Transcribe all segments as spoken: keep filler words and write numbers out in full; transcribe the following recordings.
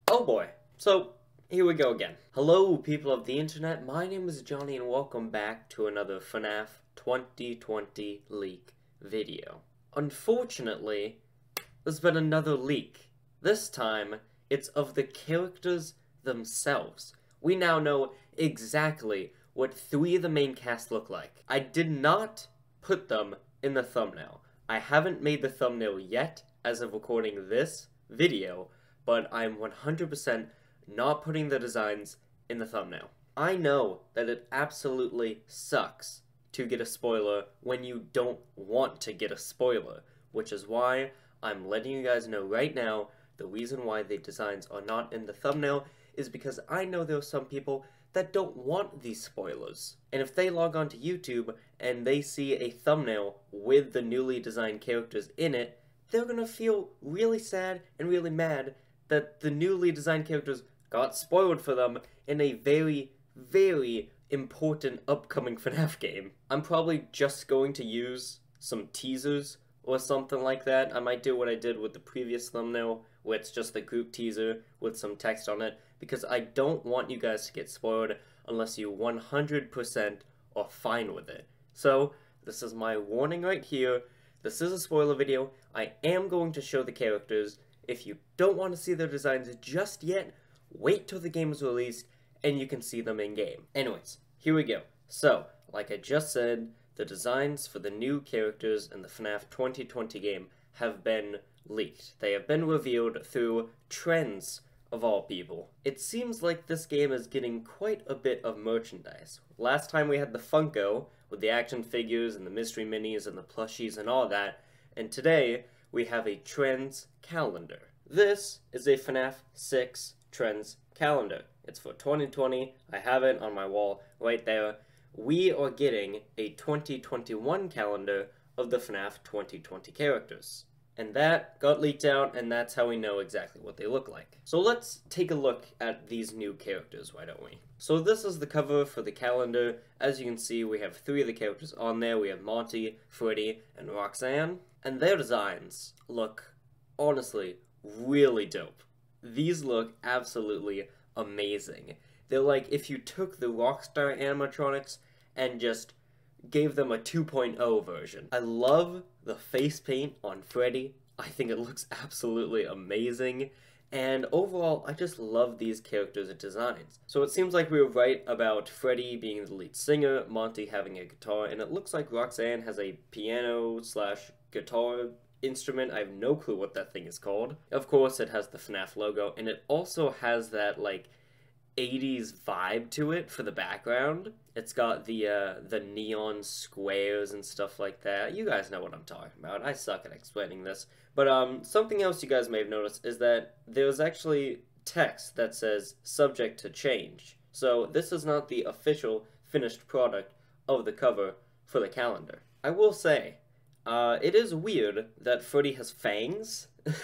Oh boy. So, here we go again. Hello, people of the internet. My name is Johnny and welcome back to another FNAF twenty twenty leak video. Unfortunately, there's been another leak. This time, it's of the characters themselves. We now know exactly what three of the main cast look like. I did not put them in the thumbnail. I haven't made the thumbnail yet as of recording this video, but I'm one hundred percent not putting the designs in the thumbnail. I know that it absolutely sucks to get a spoiler when you don't want to get a spoiler, which is why I'm letting you guys know right now the reason why the designs are not in the thumbnail is because I know there are some people that don't want these spoilers. And if they log on to YouTube and they see a thumbnail with the newly designed characters in it, they're gonna feel really sad and really mad that the newly designed characters got spoiled for them in a very, very important upcoming FNAF game. I'm probably just going to use some teasers or something like that. I might do what I did with the previous thumbnail, where it's just the group teaser with some text on it, because I don't want you guys to get spoiled unless you one hundred percent are fine with it. So, this is my warning right here. This is a spoiler video. I am going to show the characters. If you don't want to see their designs just yet, wait till the game is released and you can see them in-game. Anyways, here we go. So, like I just said, the designs for the new characters in the FNAF twenty twenty game have been leaked. They have been revealed through trends, of all people. It seems like this game is getting quite a bit of merchandise. Last time we had the Funko, with the action figures and the mystery minis and the plushies and all that, and today we have a trends calendar. This is a FNAF six trends calendar. It's for twenty twenty. I have it on my wall right there. We are getting a twenty twenty-one calendar of the FNAF twenty twenty characters. And that got leaked out, and that's how we know exactly what they look like. So let's take a look at these new characters, why don't we? So this is the cover for the calendar. As you can see, we have three of the characters on there. We have Monty, Freddy, and Roxanne. And their designs look, honestly, really dope. These look absolutely amazing. They're like if you took the Rockstar animatronics and just gave them a two point oh version. I love the face paint on Freddy. I think it looks absolutely amazing. And overall, I just love these characters' designs. So it seems like we were right about Freddy being the lead singer, Monty having a guitar, and it looks like Roxanne has a piano slash guitar instrument. I have no clue what that thing is called. Of course, it has the FNAF logo, and it also has that, like, eighties vibe to it for the background. It's got the uh, the neon squares and stuff like that. You guys know what I'm talking about. I suck at explaining this. But um, something else you guys may have noticed is that there's actually text that says subject to change. So this is not the official finished product of the cover for the calendar. I will say, uh, it is weird that Freddy has fangs.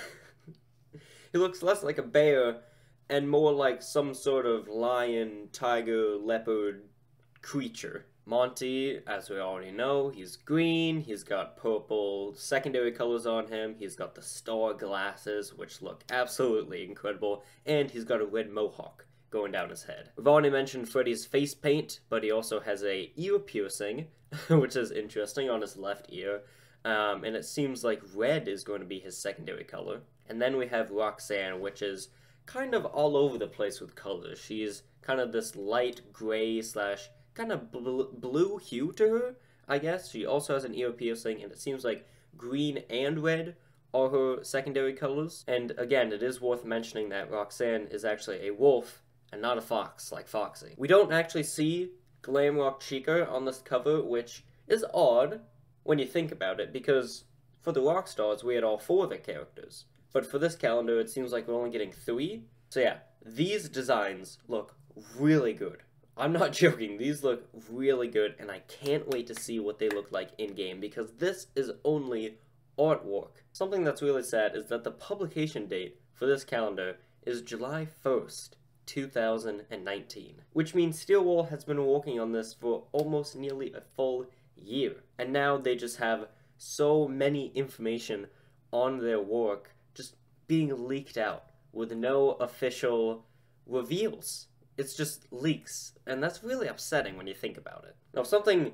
He looks less like a bear and more like some sort of lion, tiger, leopard creature. Monty, as we already know, he's green, he's got purple secondary colors on him, he's got the star glasses, which look absolutely incredible, and he's got a red mohawk going down his head. We've already mentioned Freddy's face paint, but he also has a ear piercing, which is interesting, on his left ear, um, and it seems like red is going to be his secondary color. And then we have Roxanne, which is kind of all over the place with colors. She's kind of this light gray slash kind of bl blue hue to her, I guess. She also has an ear piercing, and it seems like green and red are her secondary colors. And again, it is worth mentioning that Roxanne is actually a wolf and not a fox like Foxy. We don't actually see Glamrock Chica on this cover, which is odd when you think about it, because for the Rockstars, we had all four of their characters. But for this calendar, it seems like we're only getting three. So yeah, these designs look really good. I'm not joking, these look really good, and I can't wait to see what they look like in-game, because this is only artwork. Something that's really sad is that the publication date for this calendar is July first, two thousand nineteen, which means Steelwall has been working on this for almost nearly a full year. And now they just have so many information on their work just being leaked out with no official reveals. It's just leaks, and that's really upsetting when you think about it. Now, something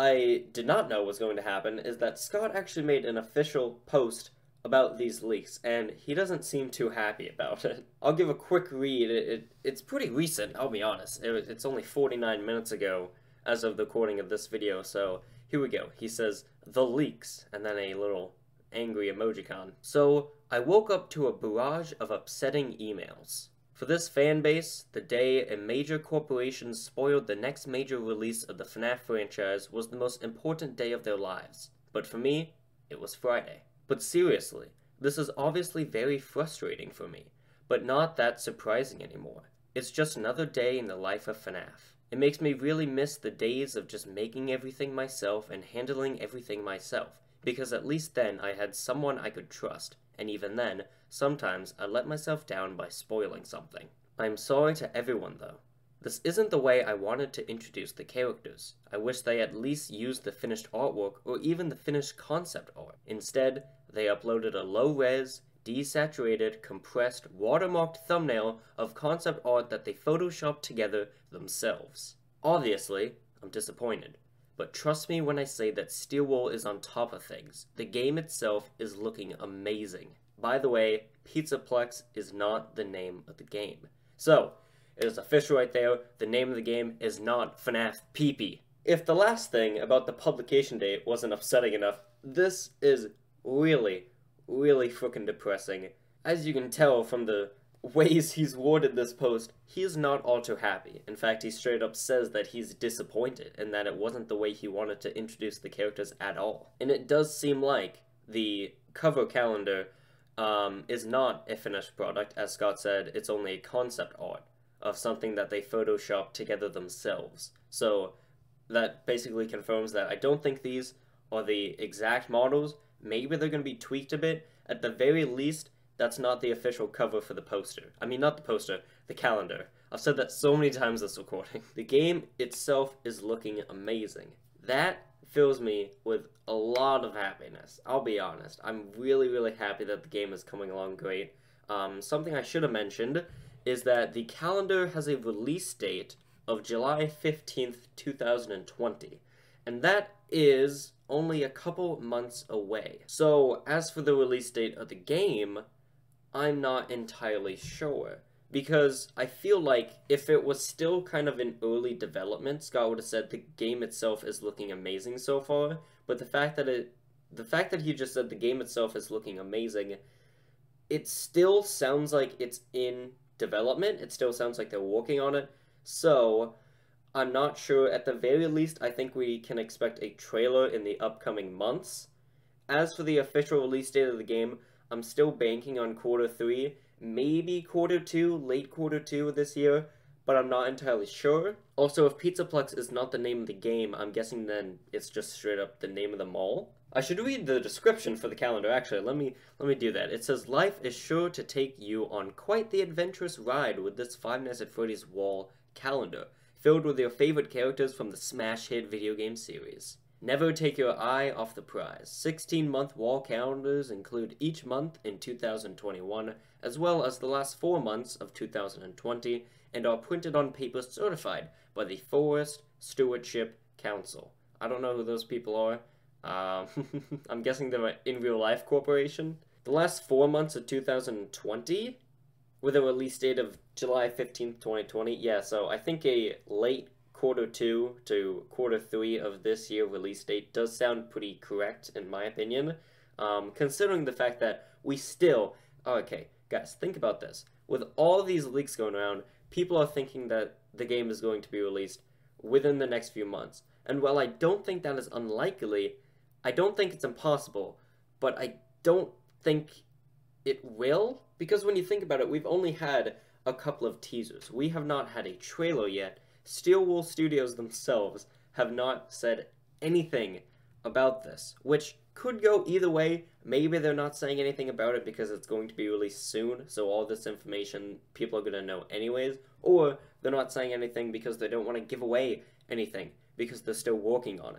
I did not know was going to happen is that Scott actually made an official post about these leaks, and he doesn't seem too happy about it. I'll give a quick read. It, it It's pretty recent, I'll be honest. It, it's only forty-nine minutes ago as of the recording of this video, so here we go. He says, "The leaks," and then a little angry emojicon. "So, I woke up to a barrage of upsetting emails. For this fan base, the day a major corporation spoiled the next major release of the FNAF franchise was the most important day of their lives. But for me, it was Friday. But seriously, this is obviously very frustrating for me, but not that surprising anymore. It's just another day in the life of FNAF. It makes me really miss the days of just making everything myself and handling everything myself, because at least then I had someone I could trust, and even then, sometimes I let myself down by spoiling something. I'm sorry to everyone though. This isn't the way I wanted to introduce the characters. I wish they at least used the finished artwork or even the finished concept art. Instead, they uploaded a low-res, desaturated, compressed, watermarked thumbnail of concept art that they photoshopped together themselves. Obviously, I'm disappointed. But trust me when I say that Steelwool is on top of things. The game itself is looking amazing. By the way, Pizzaplex is not the name of the game. So, it is official right there. The name of the game is not FNAF P P. If the last thing about the publication date wasn't upsetting enough, this is really, really frickin' depressing. As you can tell from the ways he's worded this post, he is not all too happy. In fact, he straight up says that he's disappointed and that it wasn't the way he wanted to introduce the characters at all. And it does seem like the cover calendar um, is not a finished product. As Scott said, it's only a concept art of something that they photoshopped together themselves. So that basically confirms that I don't think these are the exact models. Maybe they're going to be tweaked a bit. At the very least, that's not the official cover for the poster. I mean, not the poster, the calendar. I've said that so many times this recording. The game itself is looking amazing. That fills me with a lot of happiness. I'll be honest. I'm really, really happy that the game is coming along great. Um, something I should have mentioned is that the calendar has a release date of July fifteenth, two thousand twenty. And that is only a couple months away. So, as for the release date of the game, I'm not entirely sure. Because I feel like if it was still kind of in early development, Scott would have said the game itself is looking amazing so far. But the fact that it, the fact that he just said the game itself is looking amazing, it still sounds like it's in development. It still sounds like they're working on it. So, I'm not sure. At the very least, I think we can expect a trailer in the upcoming months. As for the official release date of the game, I'm still banking on quarter three, maybe quarter two, late quarter two this year, but I'm not entirely sure. Also, if Pizzaplex is not the name of the game, I'm guessing then it's just straight up the name of the mall. I should read the description for the calendar. Actually, let me let me do that. It says, "Life is sure to take you on quite the adventurous ride with this Five Nights at Freddy's wall calendar, filled with your favorite characters from the smash hit video game series. Never take your eye off the prize. sixteen-month wall calendars include each month in two thousand twenty-one, as well as the last four months of two thousand twenty, and are printed on paper certified by the Forest Stewardship Council." I don't know who those people are. Um, I'm guessing they're an in real life corporation. The last four months of two thousand twenty, with a release date of July fifteenth, twenty twenty. Yeah, so I think a late quarter two to quarter three of this year release date does sound pretty correct, in my opinion. Um, considering the fact that we still... Oh, okay, guys, think about this. With all these leaks going around, people are thinking that the game is going to be released within the next few months. And while I don't think that is unlikely, I don't think it's impossible, but I don't think it will, because when you think about it, we've only had a couple of teasers. We have not had a trailer yet. Steelwool Studios themselves have not said anything about this, which could go either way. Maybe they're not saying anything about it because it's going to be released soon, so all this information people are going to know anyways, or they're not saying anything because they don't want to give away anything, because they're still working on it.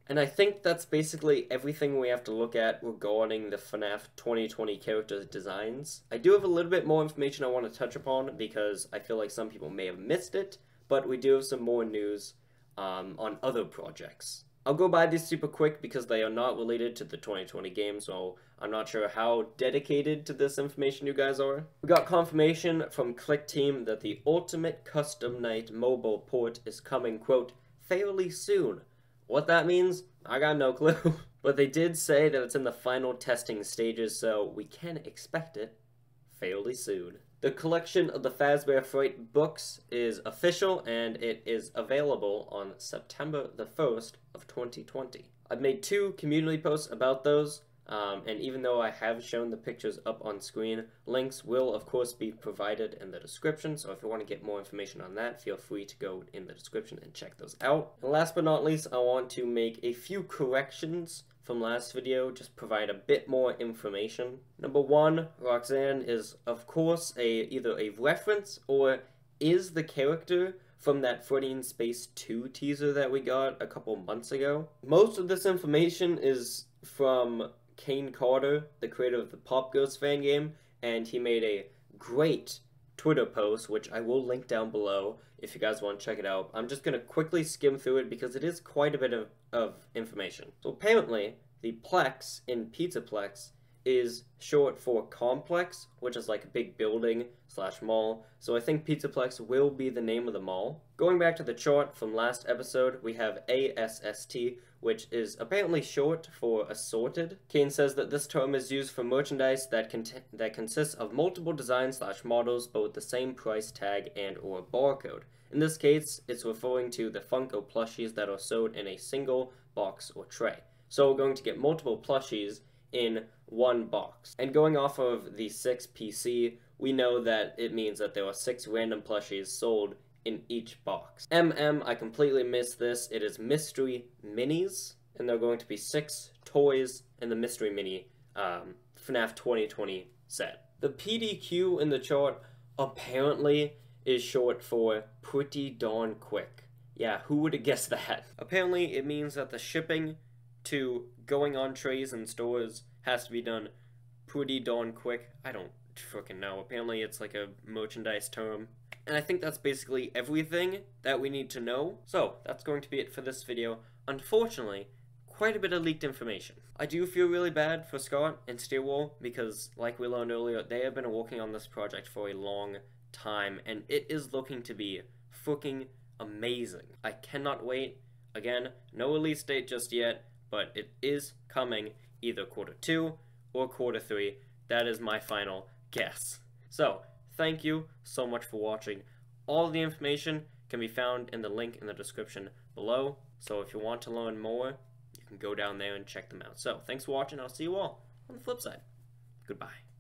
And I think that's basically everything we have to look at regarding the FNAF twenty twenty character designs. I do have a little bit more information I want to touch upon because I feel like some people may have missed it, but we do have some more news um, on other projects. I'll go by these super quick because they are not related to the twenty twenty game, so I'm not sure how dedicated to this information you guys are. We got confirmation from Click Team that the Ultimate Custom Night mobile port is coming, quote, fairly soon. What that means, I got no clue. But they did say that it's in the final testing stages, so we can expect it fairly soon. The collection of the Fazbear Fright books is official, and it is available on September the first of twenty twenty. I've made two community posts about those, um, and even though I have shown the pictures up on screen, links will of course be provided in the description, so if you want to get more information on that, feel free to go in the description and check those out. And last but not least, I want to make a few corrections from last video, just provide a bit more information. Number one, Roxanne is of course a either a reference or is the character from that Freddy in Space two teaser that we got a couple months ago. Most of this information is from Kane Carter, the creator of the Pop Ghost fan game, and he made a great Twitter post, which I will link down below if you guys want to check it out. I'm just going to quickly skim through it because it is quite a bit of, of information. So apparently, the Plex in Pizzaplex is short for complex, which is like a big building slash mall. So I think Pizzaplex will be the name of the mall. Going back to the chart from last episode, we have A S S T, which is apparently short for assorted. Kane says that this term is used for merchandise that cont that consists of multiple designs slash models, but with the same price tag and or barcode. In this case, it's referring to the Funko plushies that are sold in a single box or tray. So we're going to get multiple plushies in one box. And going off of the six P C, we know that it means that there are six random plushies sold in each box. M M, I completely missed this. It is Mystery Minis, and there are going to be six toys in the Mystery Mini um, FNAF twenty twenty set. The P D Q in the chart apparently is short for Pretty Darn Quick. Yeah, who would have guessed that? Apparently it means that the shipping to going on trays in stores has to be done pretty darn quick. I don't freaking know. Apparently it's like a merchandise term. And I think that's basically everything that we need to know. So that's going to be it for this video. Unfortunately, quite a bit of leaked information. I do feel really bad for Scott and Steelwall because, like we learned earlier, they have been working on this project for a long time, and it is looking to be freaking amazing. I cannot wait. Again, no release date just yet, but it is coming either quarter two or quarter three. That is my final guess. So, thank you so much for watching. All the information can be found in the link in the description below. So if you want to learn more, you can go down there and check them out. So, thanks for watching. I'll see you all on the flip side. Goodbye.